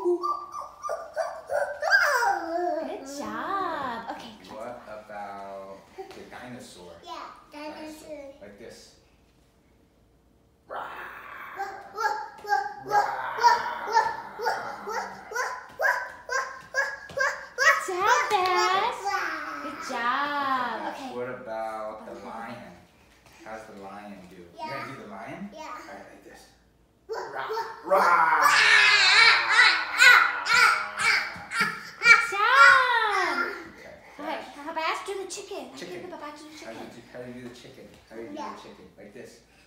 Good job. Okay. What about the dinosaur? Yeah, dinosaur. Like this. Good job, Baz. Good job. Okay. What about the lion? How's the lion do? Yeah. You gonna do the lion? Yeah. Alright, like this. Good job. Okay. Okay. How Baz do the chicken? Chicken. How do you do the How do you do the chicken? How do you do the chicken? Like this.